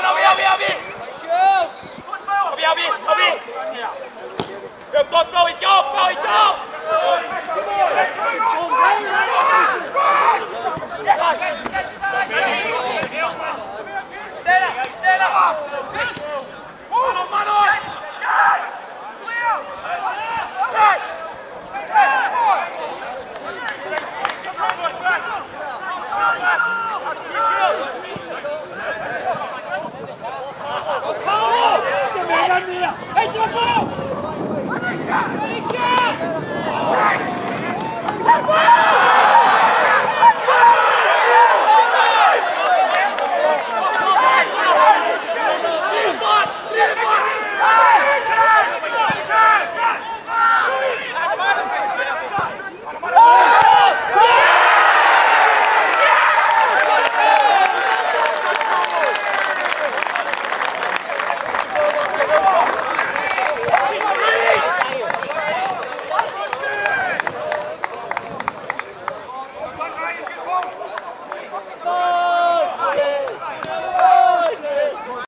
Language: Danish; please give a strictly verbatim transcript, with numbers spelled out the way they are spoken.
Abi, Abi, Abi! Abi, Abi, Abi! Good, good, throw it, go, throw it, go!